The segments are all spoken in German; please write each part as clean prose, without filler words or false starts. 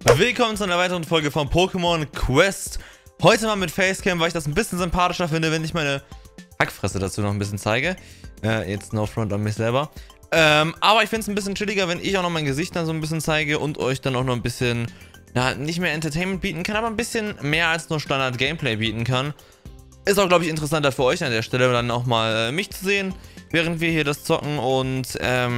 Willkommen zu einer weiteren Folge von Pokémon Quest. Heute mal mit Facecam, weil ich das ein bisschen sympathischer finde, wenn ich meine Hackfresse dazu noch ein bisschen zeige. Jetzt no front an mich selber. Aber ich finde es ein bisschen chilliger, wenn ich auch noch mein Gesicht dann so ein bisschen zeige und euch dann auch noch ein bisschen, ja, nicht mehr Entertainment bieten kann, aber ein bisschen mehr als nur Standard-Gameplay bieten kann. Ist auch, glaube ich, interessanter für euch an der Stelle, dann auch mal mich zu sehen, während wir hier das zocken und,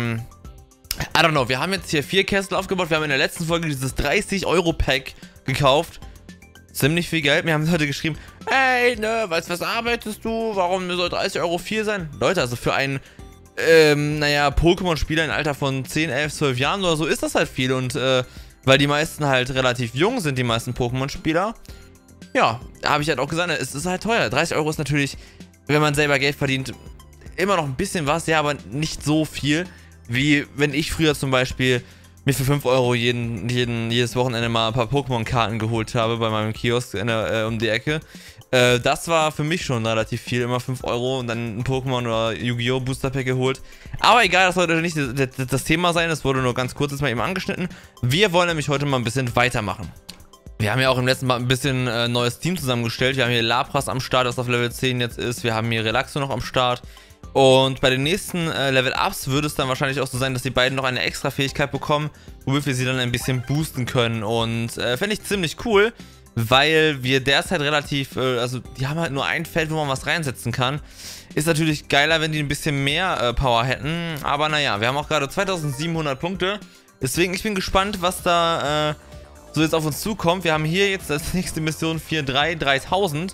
I don't know, wir haben jetzt hier 4 Kessel aufgebaut. Wir haben in der letzten Folge dieses 30-Euro-Pack gekauft. Ziemlich viel Geld. Wir haben heute geschrieben, ey, ne, was arbeitest du? Warum soll 30 Euro viel sein? Leute, also für einen, naja, Pokémon-Spieler im Alter von 10, 11, 12 Jahren oder so ist das halt viel. Und, weil die meisten halt relativ jung sind, die meisten Pokémon-Spieler. Ja, habe ich halt auch gesagt, es ist halt teuer. 30 Euro ist natürlich, wenn man selber Geld verdient, immer noch ein bisschen was, ja, aber nicht so viel. Wie wenn ich früher zum Beispiel mir für 5 Euro jedes Wochenende mal ein paar Pokémon-Karten geholt habe bei meinem Kiosk um die Ecke. Das war für mich schon relativ viel, immer 5 Euro und dann ein Pokémon oder Yu-Gi-Oh! Booster Pack geholt. Aber egal, das sollte nicht das Thema sein, das wurde nur ganz kurz jetzt mal eben angeschnitten. Wir wollen nämlich heute mal ein bisschen weitermachen. Wir haben ja auch im letzten Mal ein bisschen neues Team zusammengestellt. Wir haben hier Lapras am Start, das auf Level 10 jetzt ist. Wir haben hier Relaxo noch am Start. Und bei den nächsten Level-Ups würde es dann wahrscheinlich auch so sein, dass die beiden noch eine extra Fähigkeit bekommen, womit wir sie dann ein bisschen boosten können. Und fände ich ziemlich cool, weil wir derzeit relativ, also die haben halt nur ein Feld, wo man was reinsetzen kann. Ist natürlich geiler, wenn die ein bisschen mehr Power hätten. Aber naja, wir haben auch gerade 2700 Punkte. Deswegen, ich bin gespannt, was da so jetzt auf uns zukommt. Wir haben hier jetzt als nächste Mission 4.3, 3000.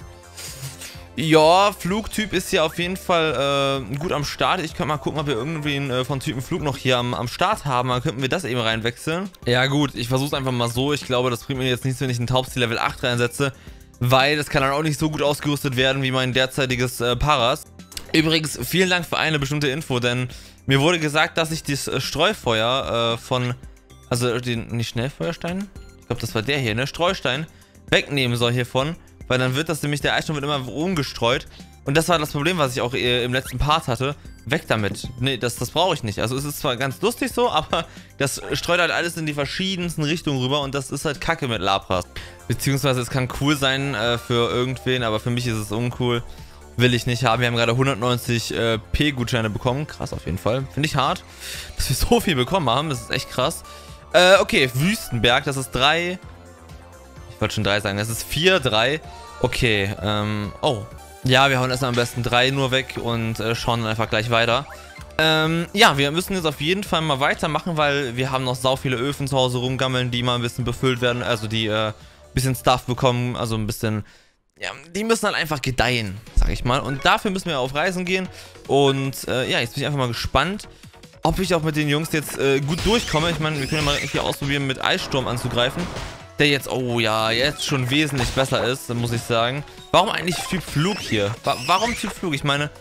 Ja, Flugtyp ist hier auf jeden Fall gut am Start. Ich kann mal gucken, ob wir irgendwie von Typen Flug noch hier am Start haben. Dann könnten wir das eben reinwechseln. Ja gut, ich versuche es einfach mal so. Ich glaube, das bringt mir jetzt nichts, wenn ich einen Taubstil Level 8 reinsetze. Weil das kann dann auch nicht so gut ausgerüstet werden wie mein derzeitiges Paras. Übrigens, vielen Dank für eine bestimmte Info, denn mir wurde gesagt, dass ich das Streufeuer also den, nicht Schnellfeuerstein? Ich glaube, das war der hier, ne? Streustein wegnehmen soll hiervon. Weil dann wird das nämlich, der Eissturm wird immer umgestreut. Und das war das Problem, was ich auch im letzten Part hatte. Weg damit. Nee, das brauche ich nicht. Also es ist zwar ganz lustig so, aber das streut halt alles in die verschiedensten Richtungen rüber. Und das ist halt kacke mit Lapras. Beziehungsweise es kann cool sein für irgendwen, aber für mich ist es uncool. Will ich nicht haben. Wir haben gerade 190 P-Gutscheine bekommen. Krass auf jeden Fall. Finde ich hart, dass wir so viel bekommen haben. Das ist echt krass. Okay, Wüstenberg, das ist 3... Ich wollte schon 3 sagen, das ist 4, 3. Okay, oh. Ja, wir hauen erstmal am besten 3 nur weg und schauen dann einfach gleich weiter. Ja, wir müssen jetzt auf jeden Fall mal weitermachen, weil wir haben noch sau viele Öfen zu Hause rumgammeln, die mal ein bisschen befüllt werden, also die ein bisschen Stuff bekommen, also ein bisschen, ja, die müssen halt einfach gedeihen, sag ich mal. Und dafür müssen wir auf Reisen gehen und ja, jetzt bin ich einfach mal gespannt, ob ich auch mit den Jungs jetzt gut durchkomme. Ich meine, wir können ja mal irgendwie ausprobieren, mit Eissturm anzugreifen. Der jetzt, oh ja, jetzt schon wesentlich besser ist, muss ich sagen. Warum eigentlich Typ Flug hier? Warum Typ Flug? Ich meine,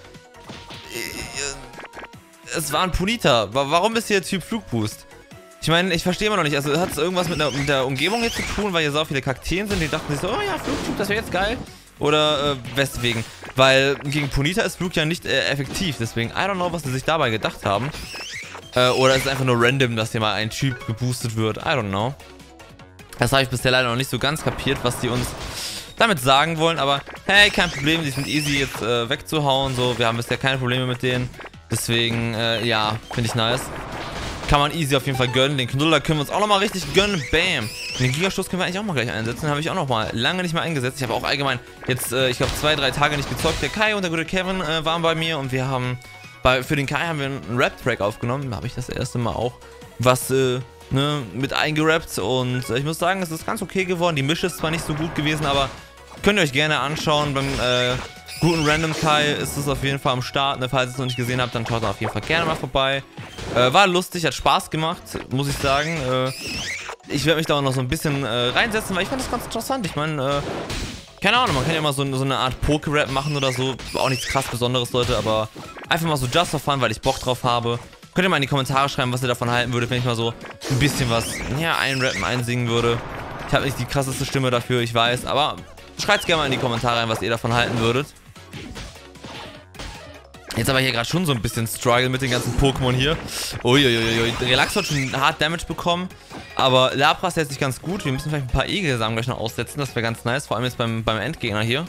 es war ein Punita. Warum ist hier Typ Flugboost? Ich meine, ich verstehe immer noch nicht. Also hat es irgendwas mit der Umgebung jetzt zu tun, weil hier so viele Kakteen sind, die dachten sich so, oh ja, Flugtyp, das wäre jetzt geil. Oder weswegen? Weil gegen Punita ist Flug ja nicht effektiv. Deswegen, I don't know, was sie sich dabei gedacht haben. Oder ist es einfach nur random, dass hier mal ein Typ geboostet wird. I don't know. Das habe ich bisher leider noch nicht so ganz kapiert, was die uns damit sagen wollen. Aber hey, kein Problem, die sind easy jetzt wegzuhauen. So, wir haben bisher keine Probleme mit denen. Deswegen, ja, finde ich nice. Kann man easy auf jeden Fall gönnen. Den Knuller können wir uns auch nochmal richtig gönnen. Bam. Den Gigastoß können wir eigentlich auch mal gleich einsetzen. Den habe ich auch noch mal lange nicht mehr eingesetzt. Ich habe auch allgemein jetzt, ich glaube, 2, 3 Tage nicht gezockt. Der Kai und der gute Kevin waren bei mir. Und wir haben, für den Kai haben wir einen Rap-Track aufgenommen. Da habe ich das erste Mal auch was, ne, mit eingerappt und ich muss sagen, es ist ganz okay geworden. Die Mische ist zwar nicht so gut gewesen, aber könnt ihr euch gerne anschauen. Beim guten Random Kai ist es auf jeden Fall am Start. Ne, falls ihr es noch nicht gesehen habt, dann schaut da auf jeden Fall gerne mal vorbei. War lustig, hat Spaß gemacht, muss ich sagen. Ich werde mich da auch noch so ein bisschen reinsetzen, weil ich fand das ganz interessant. Ich meine, keine Ahnung, man kann ja mal so eine Art Poké-Rap machen oder so. Auch nichts krass Besonderes, Leute, aber einfach mal so just for fun, weil ich Bock drauf habe. Könnt ihr mal in die Kommentare schreiben, was ihr davon halten würdet, wenn ich mal so ein bisschen was, ja, einrappen, einsingen würde. Ich habe nicht die krasseste Stimme dafür, ich weiß, aber schreibt es gerne mal in die Kommentare rein, was ihr davon halten würdet. Jetzt aber hier gerade schon so ein bisschen Struggle mit den ganzen Pokémon hier. Uiuiui. Relax hat schon hart Damage bekommen. Aber Lapras hält sich ganz gut. Wir müssen vielleicht ein paar Egelsamen gleich noch aussetzen. Das wäre ganz nice. Vor allem jetzt beim Endgegner hier.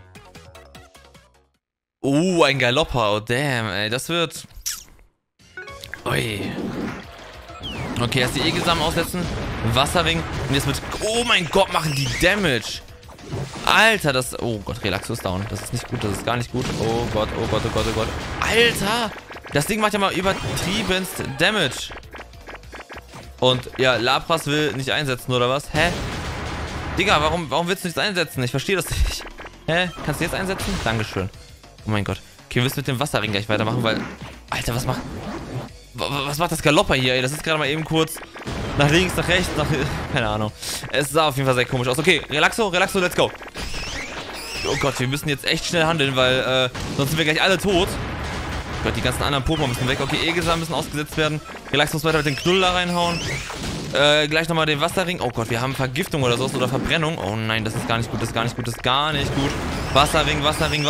Oh, ein Galopper. Oh, damn, ey. Das wird... Ui. Okay, erst die Egelsamen aussetzen. Wasserring. Und jetzt mit... Oh mein Gott, machen die Damage. Alter, das... Oh Gott, Relaxo ist down. Das ist nicht gut, das ist gar nicht gut. Oh Gott, oh Gott, oh Gott, oh Gott. Alter! Das Ding macht ja mal übertriebenst Damage. Und ja, Lapras will nicht einsetzen, oder was? Hä? Digga, warum willst du nichts einsetzen? Ich verstehe das nicht. Hä? Kannst du jetzt einsetzen? Dankeschön. Oh mein Gott. Okay, wir müssen mit dem Wasserring gleich weitermachen, weil... Alter, was macht das Galopper hier, ey? Das ist gerade mal eben kurz... Nach links, nach rechts, nach... Keine Ahnung. Es sah auf jeden Fall sehr komisch aus. Okay, Relaxo, let's go. Oh Gott, wir müssen jetzt echt schnell handeln, weil sonst sind wir gleich alle tot. Oh Gott, die ganzen anderen Pokémon müssen weg. Okay, Egelsamen müssen ausgesetzt werden. Relaxo muss weiter mit den Knull da reinhauen. Gleich nochmal den Wasserring. Oh Gott, wir haben Vergiftung oder sowas oder Verbrennung. Oh nein, das ist gar nicht gut, das ist gar nicht gut, das ist gar nicht gut. Wasserring.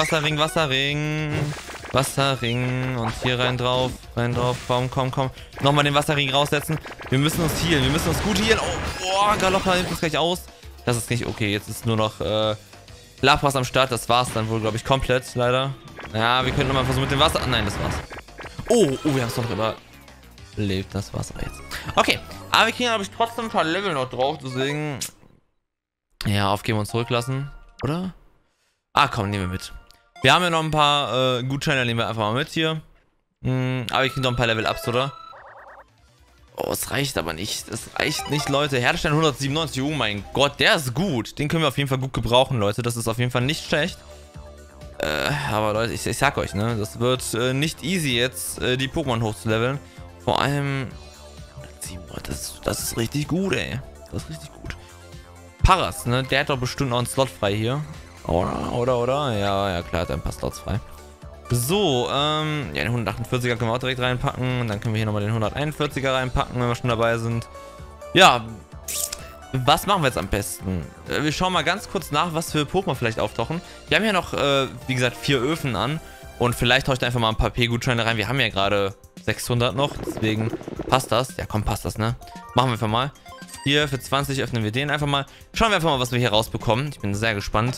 Wasserring und hier rein drauf, komm. Nochmal den Wasserring raussetzen. Wir müssen uns healen, wir müssen uns gut healen. Oh, Galoppa nimmt uns gleich aus. Das ist nicht okay, jetzt ist nur noch Lapras am Start. Das war's dann wohl, glaube ich, komplett, leider. Ja, wir können nochmal versuchen mit dem Wasser. Nein, das war's. Oh, wir haben es noch überlebt. Das war's aber jetzt. Okay, aber wir kriegen, glaube ich, trotzdem ein paar Level noch drauf, deswegen... Ja, aufgeben und zurücklassen, oder? Ah, komm, nehmen wir mit. Wir haben ja noch ein paar Gutscheine, nehmen wir einfach mal mit hier. Aber wir kriegen noch ein paar Level-Ups, oder? Oh, es reicht aber nicht. Es reicht nicht, Leute. Herdenstein 197, oh mein Gott, der ist gut. Den können wir auf jeden Fall gut gebrauchen, Leute. Das ist auf jeden Fall nicht schlecht. Aber Leute, ich sag euch, ne, das wird nicht easy jetzt, die Pokémon hochzuleveln. Vor allem... Das ist richtig gut, ey. Das ist richtig gut. Paras, ne, der hat doch bestimmt noch einen Slot frei hier. Oder? Ja, klar, hat ein paar Slots frei. So, ja, den 148er können wir auch direkt reinpacken. Und dann können wir hier nochmal den 141er reinpacken, wenn wir schon dabei sind. Ja, was machen wir jetzt am besten? Wir schauen mal ganz kurz nach, was für Pokémon vielleicht auftauchen. Wir haben hier noch, wie gesagt, 4 Öfen an. Und vielleicht tauscht einfach mal ein paar P-Gutscheine rein. Wir haben ja gerade 600 noch, deswegen passt das. Ja, komm, passt das, ne? Machen wir einfach mal. Hier, für 20 öffnen wir den einfach mal. Schauen wir einfach mal, was wir hier rausbekommen. Ich bin sehr gespannt.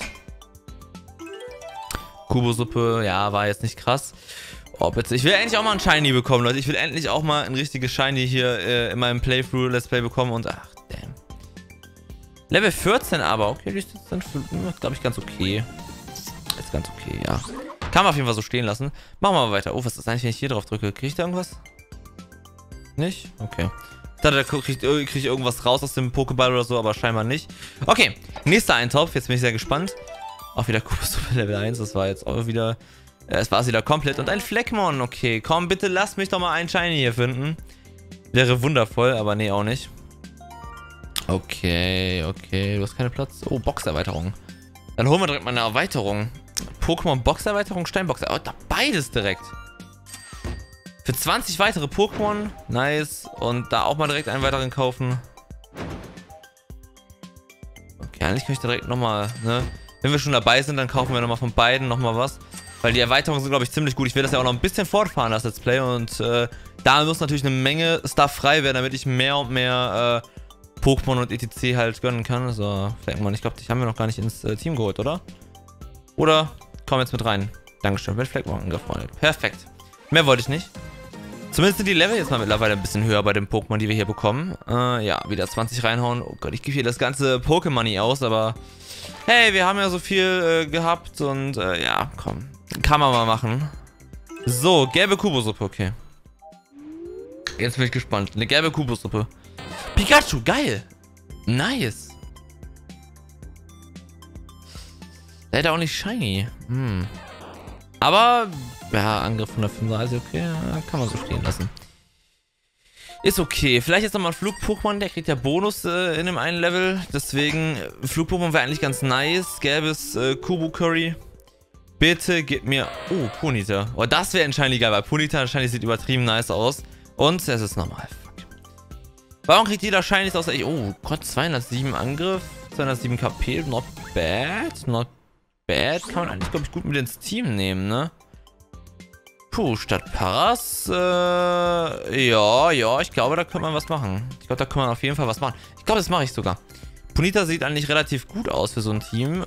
Kubo-Suppe, ja, war jetzt nicht krass. Oh, bitte. Ich will endlich auch mal ein Shiny bekommen, Leute. Ich will endlich auch mal ein richtiges Shiny hier in meinem Playthrough-Let's Play bekommen. Und ach, damn. Level 14 aber. Okay, die ist dann, glaube ich, ganz okay. Ist ganz okay, ja. Kann man auf jeden Fall so stehen lassen. Machen wir mal weiter. Oh, was ist eigentlich, wenn ich hier drauf drücke? Kriege ich da irgendwas? Nicht? Okay. Ich dachte, da kriege ich irgendwas raus aus dem Pokéball oder so, aber scheinbar nicht. Okay, nächster Eintopf. Jetzt bin ich sehr gespannt. Auch wieder Kubo-Suppe Level 1. Das war jetzt auch wieder... Es war es wieder komplett. Und ein Fleckmon. Okay, komm, bitte lass mich doch mal einen Shiny hier finden. Wäre wundervoll, aber nee, auch nicht. Okay. Du hast keinen Platz. Oh, Boxerweiterung. Dann holen wir direkt mal eine Erweiterung. Pokémon Boxerweiterung, Steinboxer. Oh, da beides direkt. Für 20 weitere Pokémon. Nice. Und da auch mal direkt einen weiteren kaufen. Okay, eigentlich kann ich direkt nochmal, ne? Wenn wir schon dabei sind, dann kaufen wir nochmal von beiden nochmal was. Weil die Erweiterungen sind, glaube ich, ziemlich gut. Ich will das ja auch noch ein bisschen fortfahren, das Let's Play. Und da muss natürlich eine Menge Stuff frei werden, damit ich mehr und mehr Pokémon und etc. halt gönnen kann. So, Fleckmon, ich glaube, dich haben wir noch gar nicht ins Team geholt, oder? Oder komm jetzt mit rein. Dankeschön, mit Fleckmon angefreundet. Perfekt. Mehr wollte ich nicht. Zumindest sind die Level jetzt mal mittlerweile ein bisschen höher bei den Pokémon, die wir hier bekommen. Ja, wieder 20 reinhauen. Oh Gott, ich gebe hier das ganze Pokémoney aus, aber hey, wir haben ja so viel gehabt und ja, komm. Kann man mal machen. So, gelbe Kubo-Suppe, okay. Jetzt bin ich gespannt. Eine gelbe Kubo-Suppe. Pikachu, geil. Nice. Leider auch nicht shiny. Aber, ja, Angriff 135, okay, kann man so stehen lassen. Ist okay. Vielleicht jetzt nochmal ein Flug-Pokémon, der kriegt ja Bonus in dem einen Level. Deswegen, Flug-Pokémon wäre eigentlich ganz nice. Gelbes Kubu-Curry. Bitte gib mir... Oh, Ponyta. Oh, das wäre ein Shiny geil, weil Ponyta Shiny sieht übertrieben nice aus. Und es ist normal. Fuck. Warum kriegt jeder Shinies außer ich? Oh Gott, 207 Angriff, 207 KP. Not bad. Not bad. Kann man eigentlich, glaube ich, gut mit ins Team nehmen, ne? Puh, statt Paras, ja, ich glaube, da könnte man was machen. Ich glaube, da kann man auf jeden Fall was machen. Ich glaube, das mache ich sogar. Punita sieht eigentlich relativ gut aus für so ein Team.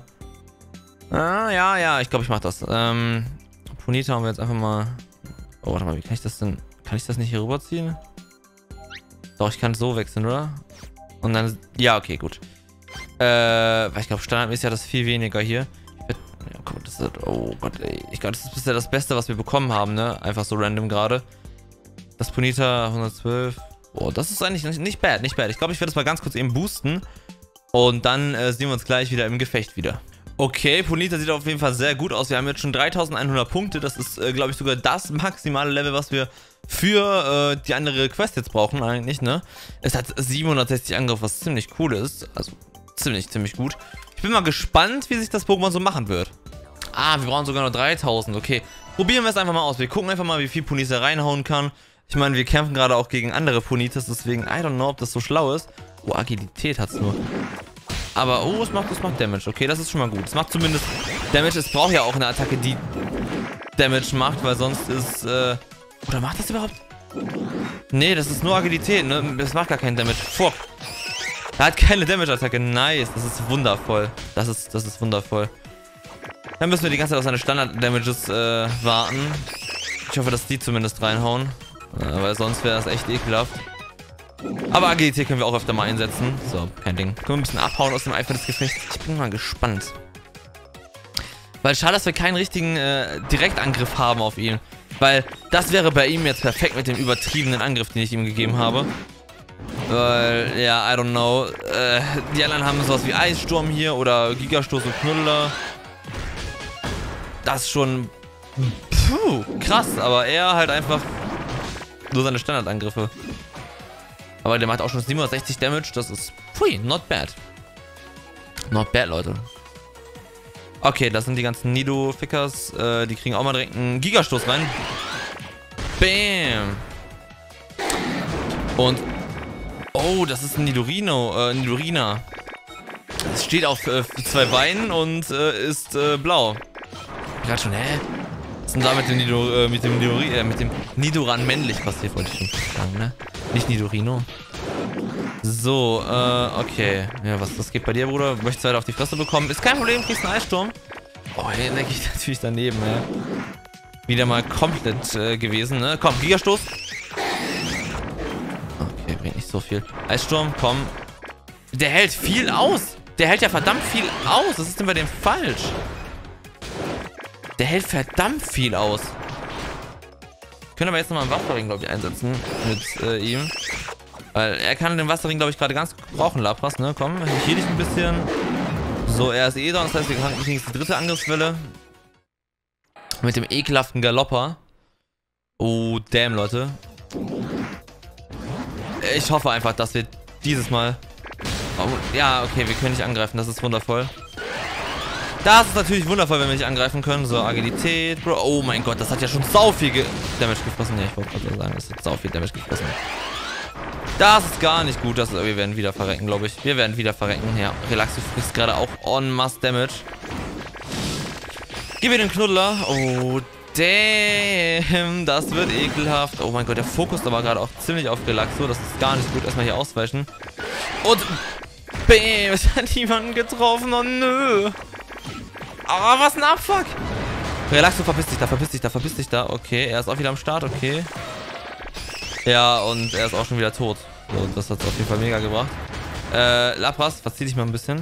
Ja, ich glaube, ich mache das. Punita haben wir jetzt einfach mal... Oh, warte mal, wie kann ich das denn... Kann ich das nicht hier rüberziehen? Doch, ich kann es so wechseln, oder? Und dann... Ja, okay, gut. Weil ich glaube, standardmäßig ist ja das viel weniger hier. Ja, guck mal, das ist... Oh Gott, ey. Ich glaube, das ist bisher das Beste, was wir bekommen haben, ne? Einfach so random gerade. Das Punita 112. Oh, das ist eigentlich nicht bad, nicht bad. Ich glaube, ich werde das mal ganz kurz eben boosten. Und dann sehen wir uns gleich wieder im Gefecht wieder. Okay, Punita sieht auf jeden Fall sehr gut aus. Wir haben jetzt schon 3100 Punkte. Das ist, glaube ich, sogar das maximale Level, was wir für die andere Quest jetzt brauchen eigentlich, ne? Es hat 760 Angriff, was ziemlich cool ist. Also ziemlich gut. Ich bin mal gespannt, wie sich das Pokémon so machen wird. Ah, wir brauchen sogar nur 3000. Okay, probieren wir es einfach mal aus. Wir gucken einfach mal, wie viel Punita reinhauen kann. Ich meine, wir kämpfen gerade auch gegen andere Punitas, deswegen, I don't know, ob das so schlau ist. Oh, Agilität hat es nur. Aber, oh, es macht Damage. Okay, das ist schon mal gut. Es macht zumindest Damage. Es braucht ja auch eine Attacke, die Damage macht, weil sonst ist, oder macht das überhaupt? Nee, das ist nur Agilität, ne? Das macht gar keinen Damage. Fuck. Er hat keine Damage-Attacke. Nice. Das ist wundervoll. Das ist wundervoll. Dann müssen wir die ganze Zeit auf seine Standard-Damages warten. Ich hoffe, dass die zumindest reinhauen. Weil sonst wäre das echt ekelhaft. Aber Agilität können wir auch öfter mal einsetzen. So, kein Ding. Können wir ein bisschen abhauen aus dem Eifer des Gefechts. Ich bin mal gespannt. Weil schade, dass wir keinen richtigen Direktangriff haben auf ihn. Weil das wäre bei ihm jetzt perfekt mit dem übertriebenen Angriff, den ich ihm gegeben habe. Weil, ja, I don't know. Die anderen haben sowas wie Eissturm hier oder Gigastoß und Knuddler. Das ist schon... Puh, krass. Aber er halt einfach nur seine Standardangriffe. Aber der macht auch schon 760 Damage. Das ist, pui, not bad. Not bad, Leute. Okay, das sind die ganzen Nido-Fickers. Die kriegen auch mal direkt einen Gigastoß rein. Bam. Und, oh, das ist ein Nidorina. Es steht auf 2 Beinen und ist blau. Ich dachte schon, hä? Was ist denn da mit dem Nidoran männlich passiert, wollte ich schon sagen, ne? Nicht Nidorino. So, okay. Ja, was geht bei dir, Bruder? Möchtest du halt auf die Fresse bekommen? Ist kein Problem, kriegst einen Eissturm. Oh, hier denke ich natürlich daneben, ja. Wieder mal komplett gewesen, ne? Komm, Gigastoß. Okay, bringt nicht so viel. Eissturm, komm. Der hält viel aus. Der hält ja verdammt viel aus. Was ist denn bei dem falsch? Der hält verdammt viel aus. Können aber jetzt nochmal einen Wasserring, glaube ich, einsetzen mit ihm. Weil er kann den Wasserring, glaube ich, gerade ganz gut brauchen, Lapras, ne? Komm, hier dich ein bisschen. So, er ist eh da, das heißt, wir kriegen jetzt die dritte Angriffswelle. Mit dem ekelhaften Galopper. Oh, damn, Leute. Ich hoffe einfach, dass wir dieses Mal... Oh, ja, okay, wir können nicht angreifen, das ist wundervoll. Das ist natürlich wundervoll, wenn wir nicht angreifen können. So, Agilität, Bro. Oh mein Gott, das hat ja schon sau viel Damage gefressen. Ja, ich wollte gerade sagen, das hat sau viel Damage gefressen. Das ist gar nicht gut. Wir werden wieder verrecken, glaube ich. Wir werden wieder verrecken. Ja, Relaxo frisst gerade auch en masse Damage. Gib mir den Knuddler. Oh, damn. Das wird ekelhaft. Oh mein Gott, der Fokus aber gerade auch ziemlich auf Relaxo. Das ist gar nicht gut. Erstmal hier ausweichen. Und bam, es hat jemanden getroffen. Oh nö. Aber was ein Abfuck. Relaxo, verpiss dich da. Okay, er ist auch wieder am Start, okay. Ja, und er ist auch schon wieder tot. So, das hat es auf jeden Fall mega gebracht. Lapras, verzieh dich mal ein bisschen.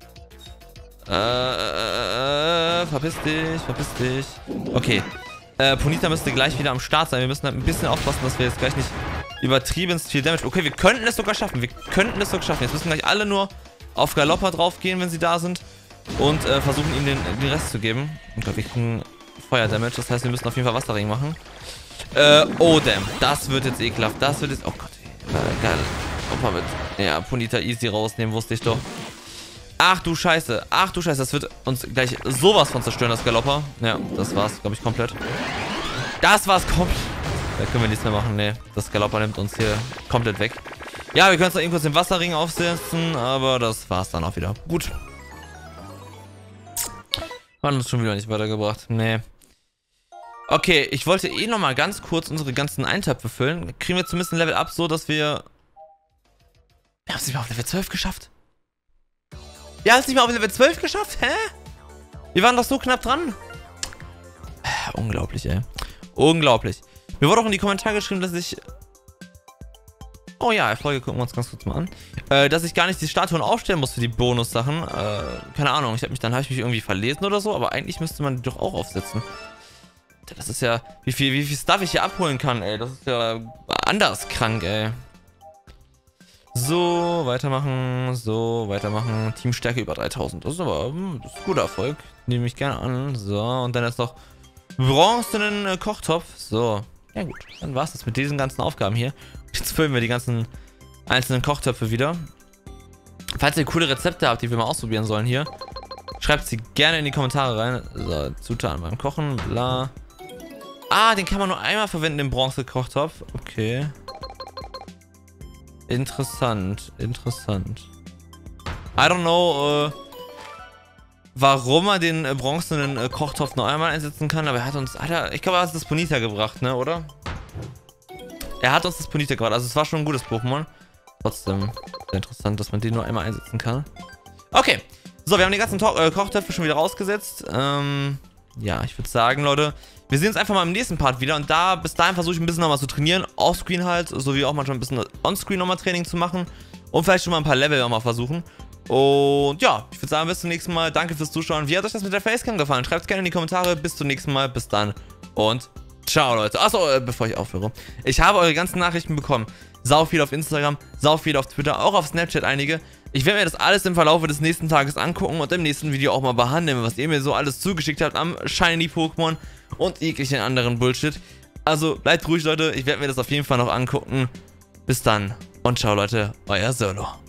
Verpiss dich. Okay. Punita müsste gleich wieder am Start sein. Wir müssen halt ein bisschen aufpassen, dass wir jetzt gleich nicht übertrieben viel Damage... Okay, wir könnten es sogar schaffen. Jetzt müssen gleich alle nur auf Galopper drauf gehen, wenn sie da sind. Und versuchen ihm den Rest zu geben. Oh Gott, wir kriegen Feuer-Damage. Das heißt, wir müssen auf jeden Fall Wasserring machen. Oh damn. Das wird jetzt ekelhaft. Das wird jetzt... Oh Gott. Geil. Opa mit... Ja, Punita easy rausnehmen, wusste ich doch. Ach du Scheiße. Das wird uns gleich sowas von zerstören, das Galopper. Ja, das war's, glaube ich, komplett. Da können wir nichts mehr machen. Nee, das Galopper nimmt uns hier komplett weg. Ja, wir können zwar eben kurz den Wasserring aufsetzen, aber das war's dann auch wieder. Gut. Hat uns schon wieder nicht weitergebracht. Nee. Okay, ich wollte eh nochmal ganz kurz unsere ganzen Eintöpfe füllen. Kriegen wir zumindest ein Level up, so dass wir... Wir haben es nicht mal auf Level 12 geschafft. Wir haben es nicht mal auf Level 12 geschafft? Hä? Wir waren doch so knapp dran. Unglaublich, ey. Unglaublich. Mir wurde auch in die Kommentare geschrieben, dass ich... Oh ja, Erfolge gucken wir uns ganz kurz mal an. Dass ich gar nicht die Statuen aufstellen muss für die Bonussachen. Keine Ahnung, habe ich mich irgendwie verlesen oder so, aber eigentlich müsste man die doch auch aufsetzen. Das ist ja, wie viel Stuff ich hier abholen kann, ey. Das ist ja anders krank, ey. So, weitermachen, so, weitermachen. Teamstärke über 3000. Das ist aber ein guter Erfolg. Nehme ich gerne an. So, und dann ist noch bronzenen Kochtopf. So, ja gut. Dann war es das mit diesen ganzen Aufgaben hier. Jetzt füllen wir die ganzen einzelnen Kochtöpfe wieder. Falls ihr coole Rezepte habt, die wir mal ausprobieren sollen hier, schreibt sie gerne in die Kommentare rein. So, Zutaten beim Kochen, bla. Ah, den kann man nur einmal verwenden, den Bronze-Kochtopf. Okay. Interessant, interessant. I don't know, warum man den bronzenen Kochtopf nur einmal einsetzen kann, aber er hat uns, Alter, ich glaube, er hat das Ponyta gebracht, ne, oder? Er hat uns das Ponyta gebracht, also es war schon ein gutes Pokémon. Trotzdem sehr interessant, dass man den nur einmal einsetzen kann. Okay, so, wir haben die ganzen Kochtöpfe schon wieder rausgesetzt. Ja, ich würde sagen, Leute, wir sehen uns einfach mal im nächsten Part wieder. Und bis dahin versuche ich ein bisschen nochmal zu trainieren. Offscreen halt, sowie auch manchmal ein bisschen Onscreen nochmal Training zu machen. Und vielleicht schon mal ein paar Level nochmal versuchen. Und ja, ich würde sagen, bis zum nächsten Mal. Danke fürs Zuschauen. Wie hat euch das mit der Facecam gefallen? Schreibt es gerne in die Kommentare. Bis zum nächsten Mal. Bis dann. Und ciao, Leute. Achso, bevor ich aufhöre. Ich habe eure ganzen Nachrichten bekommen. Sau viel auf Instagram, sau viel auf Twitter, auch auf Snapchat einige. Ich werde mir das alles im Verlauf des nächsten Tages angucken und im nächsten Video auch mal behandeln, was ihr mir so alles zugeschickt habt am Shiny-Pokémon und jeglichen anderen Bullshit. Also bleibt ruhig, Leute. Ich werde mir das auf jeden Fall noch angucken. Bis dann und ciao, Leute. Euer Solo.